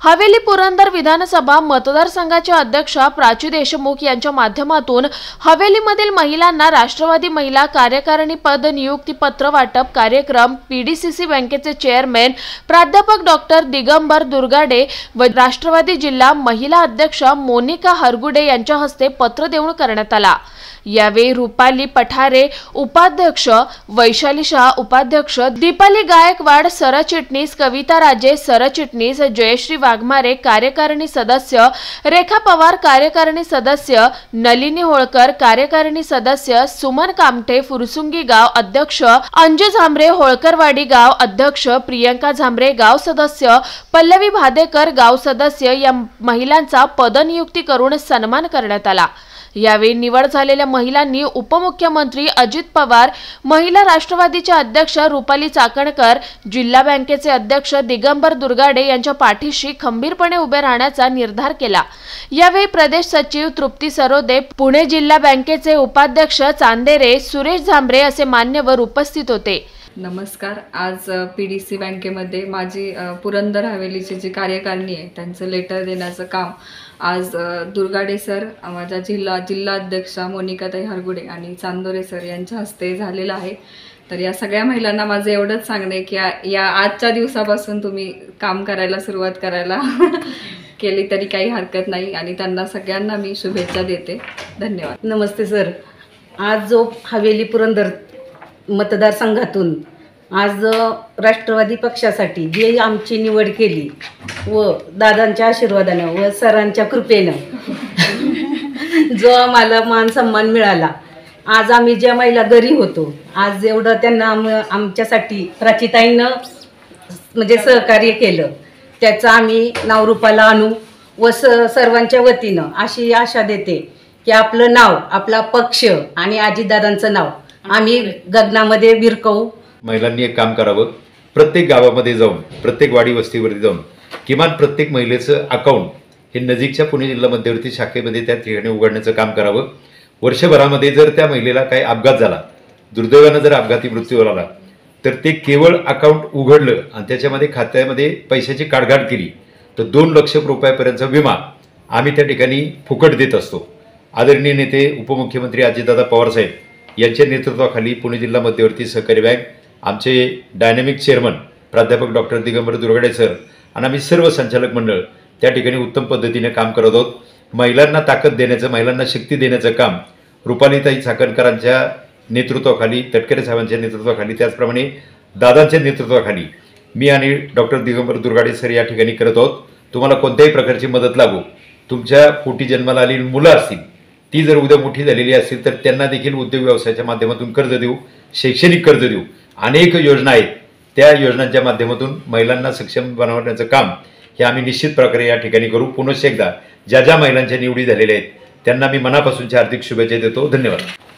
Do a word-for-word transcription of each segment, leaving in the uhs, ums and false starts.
हवेली पुरंदर विधानसभा मतदारसंघाचे अध्यक्ष प्राची देशमुख यांच्या माध्यमातून हवेलीमधील महिलांना राष्ट्रवादी महिला कार्यकारिणी पद नियुक्ती पत्र वाटप कार्यक्रम पीडीसीसी बँकेचे चेअरमॅन प्राध्यापक डॉक्टर दिगंबर दुर्गाडे व राष्ट्रवादी जिल्हा महिला अध्यक्ष मोनिका हरगुडे यांच्या हस्ते पत्र देऊन करण्यात आला। यावेळी रुपाली पठारे उपाध्यक्ष, वैशाली शाह उपाध्यक्ष, दीपाली गायकवाड सरचिटणीस, कविता राजे सरचिटणीस, जयश्री वाघमारे कार्यकारिणी सदस्य, रेखा पवार कार्यकारिणी सदस्य, नलिनी होळकर कार्यकारिणी सदस्य, सुमन कामटे फुरसुंगी गाव अध्यक्ष, अंजू झांबरे होळकरवाडी गाव अध्यक्ष, प्रियंका झांबरे गाव सदस्य, पल्लवी भादेकर गाव सदस्य या महिलांचा पदनियुक्ती करून सन्मान करण्यात आला। यावेळी निवड झालेल्या महिलांनी उपमुख्यमंत्री अजित पवार, महिला राष्ट्रवादीच्या अध्यक्ष रुपाली चाकणकर, जिल्हा बँकेचे अध्यक्ष दिगंबर दुर्गाडे यांच्या पाठीशी खंबीरपणे उभे राहण्याचा निर्धार केला। यावेळी प्रदेश सचिव तृप्ती सरोदे, पुणे जिल्हा बँकेचे उपाध्यक्ष चांदेरे, सुरेश झांबरे असे मान्यवर उपस्थित होते। नमस्कार। आज पीडीसी बँकेमध्ये माझी पुरंदर हवेलीची जी कार्यकारिणी आहे त्यांचं लेटर देण्याचं काम आज दुर्गाडे सर, माझ्या जिल्हा जिल्हा अध्यक्ष मोनिकाताई हरगुडे आणि चांदोरे सर यांच्या हस्ते झालेलं आहे। तर या सगळ्या महिलांना माझं एवढंच सांगणे की या आजच्या दिवसापासून तुम्ही काम करायला सुरुवात करायला केली तरी काही हरकत नाही आणि त्यांना सगळ्यांना मी शुभेच्छा देते। धन्यवाद। नमस्ते सर। आज जो हवेली पुरंदर मतदारसंघातून आज राष्ट्रवादी पक्षासाठी जी आमची निवड केली व दादांच्या आशीर्वादाने व सरांच्या कृपेने जो आम्हाला मान सन्मान मिळाला, आज आम्ही ज्या महिला घरी होतो आज एवढं त्यांना आम आमच्यासाठी प्राचीताईनं म्हणजे सहकार्य केलं त्याचं आम्ही नावरूपाला आणू व स सर्वांच्या वतीनं अशी आशा देते की आपलं नाव, आपला पक्ष आणि अजितदादांचं नाव आम्ही गगनामध्ये विरकवू। महिलांनी एक काम करावं, प्रत्येक गावामध्ये जाऊन, प्रत्येक वाडी वस्तीवरती जाऊन किमान प्रत्येक महिलेचं अकाउंट हे नजीकच्या पुणे जिल्हा मध्यवर्ती शाखेमध्ये त्या ठिकाणी उघडण्याचं काम करावं। वर्षभरामध्ये जर त्या महिलेला काही अपघात झाला, दुर्दैवानं जर अपघाती मृत्यू आला तर ते केवळ अकाउंट उघडलं आणि त्याच्यामध्ये खात्यामध्ये पैशाची काढघाट केली तर दोन लक्ष रुपयापर्यंतचा विमा आम्ही त्या ठिकाणी फुकट देत असतो। आदरणीय नेते उपमुख्यमंत्री अजितदादा पवार साहेब यांच्या नेतृत्वाखाली पुणे जिल्हा मध्यवर्ती सहकारी बँक, आमचे डायनॅमिक चेअरमन प्राध्यापक डॉक्टर दिगंबर दुर्गाडे सर आणि आम्ही सर्व संचालक मंडळ त्या ठिकाणी उत्तम पद्धतीने काम करत आहोत। महिलांना ताकद देण्याचं, महिलांना शक्ती देण्याचं काम रुपालीताई चाकणकरांच्या नेतृत्वाखाली, तटकरे साहेबांच्या नेतृत्वाखाली, त्याचप्रमाणे दादांच्या नेतृत्वाखाली मी आणि डॉक्टर दिगंबर दुर्गाडे सर या ठिकाणी करत आहोत। तुम्हाला कोणत्याही प्रकारची मदत लागू, तुमच्या पोटी जन्माला आलेली मुलं असतील ती जर उद्या मोठी झालेली असतील तर त्यांना देखील उद्योग व्यवसायाच्या माध्यमातून कर्ज देऊ, शैक्षणिक कर्ज देऊ, अनेक योजना आहेत त्या योजनांच्या माध्यमातून महिलांना सक्षम बनवण्याचं काम हे आम्ही निश्चित प्रकारे या ठिकाणी करू। पुनश्च एकदा ज्या ज्या महिलांच्या निवडी झालेल्या आहेत त्यांना मी मनापासूनच्या हार्दिक शुभेच्छा देतो। धन्यवाद।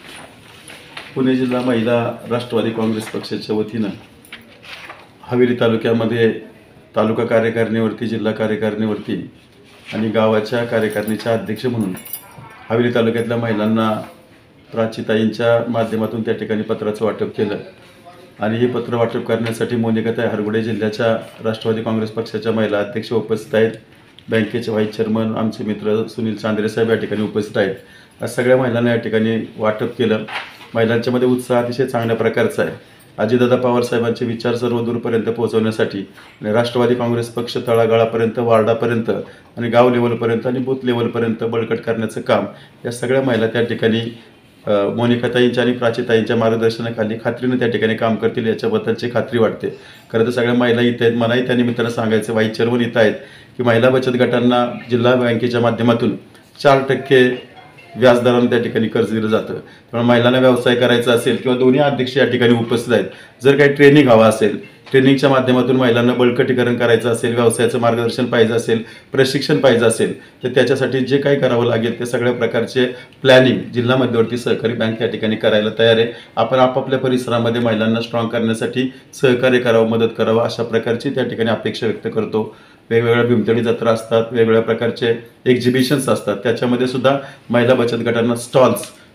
पुणे जिल्हा महिला राष्ट्रवादी काँग्रेस पक्षाच्या वतीनं हवेली तालुक्यामध्ये तालुका कार्यकारिणीवरती, जिल्हा कार्यकारिणीवरती आणि गावाच्या कार्यकारिणीच्या अध्यक्ष म्हणून हवेली तालुक्यातल्या महिलांना प्राचीताईंच्या माध्यमातून त्या ठिकाणी पत्राचं वाटप केलं आणि हे पत्र वाटप करण्यासाठी मोनिकाताई हरगुडे जिल्ह्याच्या राष्ट्रवादी काँग्रेस पक्षाच्या महिला अध्यक्ष उपस्थित आहेत, बँकेचे व्हाईस चेअरमन आमचे मित्र सुनील चांदेरे साहेब या ठिकाणी उपस्थित आहेत। आज सगळ्या महिलांना या ठिकाणी वाटप केलं। महिलांच्यामध्ये उत्साह अतिशय चांगल्या प्रकारचा आहे। अजितदादा पवार साहेबांचे विचार सर्व दूरपर्यंत पोहोचवण्यासाठी आणि राष्ट्रवादी काँग्रेस पक्ष तळागाळापर्यंत, वार्डापर्यंत आणि गाव लेवलपर्यंत आणि बूथ लेवलपर्यंत बळकट करण्याचं काम या सगळ्या महिला त्या ठिकाणी मोनिकाताईंच्या आणि प्राचीताईंच्या मार्गदर्शनाखाली खात्रीनं त्या ठिकाणी काम करतील याच्याबद्दलची खात्री वाटते। खरं तर सगळ्या महिला इथं आहेत। मलाही त्या निमित्तानं सांगायचं, व्हाईस चेअरमन इथं आहेत की महिला बचत गटांना जिल्हा बँकेच्या माध्यमातून चार टक्के व्याजदरानं त्या ठिकाणी कर्ज दिलं जातं। त्यामुळे महिलांना व्यवसाय करायचा असेल किंवा दोन्ही अध्यक्ष या ठिकाणी उपस्थित आहेत, जर काही ट्रेनिंग हवा असेल, ट्रेनिंगच्या माध्यमातून महिलांना बळकटीकरण करायचं असेल, व्यवसायाचं मार्गदर्शन पाहिजे असेल, प्रशिक्षण पाहिजे असेल तर त्याच्यासाठी जे काही करावं लागेल ते सगळ्या प्रकारचे प्लॅनिंग जिल्हा मध्यवर्ती सहकारी बँक या ठिकाणी करायला तयार आहे। आपण आपापल्या परिसरामध्ये महिलांना स्ट्रॉंग करण्यासाठी सहकार्य करावं, मदत करावं अशा प्रकारची त्या ठिकाणी अपेक्षा व्यक्त करतो। वेगवेगळ्या भीमतडी जत्रा असतात, वेगवेगळ्या प्रकारचे एक्झिबिशन्स असतात, त्याच्यामध्ये सुद्धा महिला बचत गटांना स्टॉल्स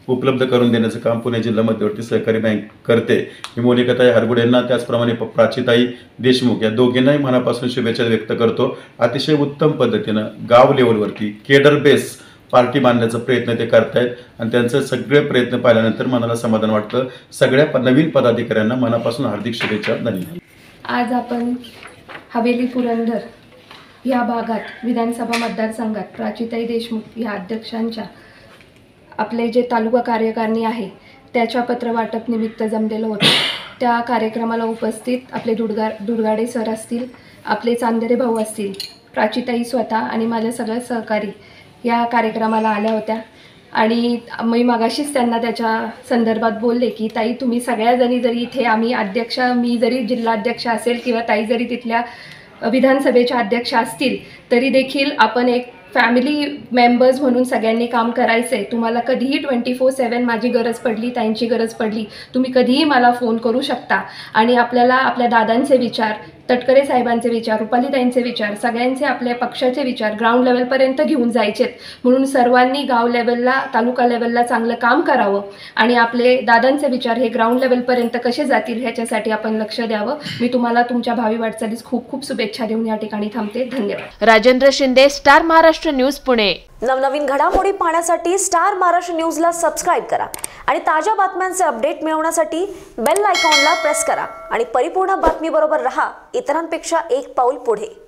उपलब्ध करून देण्याचं काम पुणे जिल्हा मध्यवर्ती सहकारी बँक करते. मी मोनिकाताई हरगुडे यांना त्याचप्रमाणे प- प्राचीताई देशमुख या दोघींनाही मनापासून शुभेच्छा व्यक्त करतो. अतिशय उत्तम पद्धतीनं गाव लेवलवरती केडर बेस पार्टी बांधण्याचा प्रयत्न ते करतायत आणि त्यांचे सगळे प्रयत्न पाहिल्यानंतर मनाला समाधान वाटतं. सगळ्या प- नवीन पदाधिकाऱ्यांना मनापासून हार्दिक शुभेच्छा. धन्यवाद. आज आपण हवेली पुरंदर या भागात विधानसभा मतदारसंघात प्राचीताई देशमुख या अध्यक्षांच्या आपले जे तालुका कार्यकारिणी आहे त्याच्या पत्र वाटप निमित्त जमलेलं होतं. त्या कार्यक्रमाला उपस्थित आपले दुडगा दुडगाडे सर असतील, आपले चांदेरे भाऊ असतील, प्राचीताई स्वतः आणि माझ्या सगळ्या सहकारी या कार्यक्रमाला आल्या होत्या. आणि मी मागाशीच त्यांना त्याच्या संदर्भात बोलले की ताई तुम्ही सगळ्याजणी जरी इथे आम्ही अध्यक्ष मी जरी जिल्हाध्यक्ष असेल किंवा ताई जरी तिथल्या विधानसभेच्या अध्यक्ष असतील तरी देखील आपण एक फॅमिली मेंबर्स म्हणून सगळ्यांनी काम करायचं आहे. तुम्हाला कधीही ट्वेंटी फोर सेवन माझी गरज पडली, ताईंची गरज पडली, तुम्ही कधीही मला फोन करू शकता. आणि आपल्याला आपल्या दादांचे विचार, तटकरे साहेबांचे विचार, रुपालीताईंचे विचार, सगळ्यांचे आपल्या पक्षाचे विचार ग्राउंड लेवलपर्यंत घेऊन जायचेत. म्हणून सर्वांनी गाव लेवलला, तालुका लेवलला चांगलं काम करावं आणि आपले दादांचे विचार हे ग्राउंड लेवलपर्यंत कसे जातील ह्याच्यासाठी आपण लक्ष द्यावं. मी तुम्हाला तुमच्या भावी वाटचालीस खूप खूप शुभेच्छा देऊन या ठिकाणी थांबते. धन्यवाद. Rajendra Shinde, Star Maharashtra News, Pune. नवनवीन घडामोडी पाहण्यासाठी स्टार महाराष्ट्र न्यूजला सबस्क्राईब करा आणि ताज्या बातम्यांचे अपडेट मिळवण्यासाठी बेल आयकॉनला प्रेस करा आणि परिपूर्ण बातमीबरोबर रहा, इतरांपेक्षा एक पाऊल पुढे.